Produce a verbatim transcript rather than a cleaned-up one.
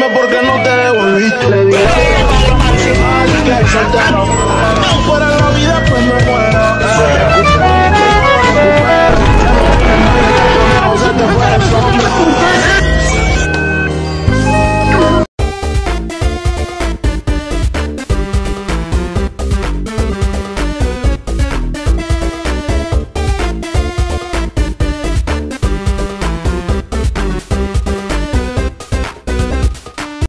dime por qué no te devolviste. Le dije que soltero.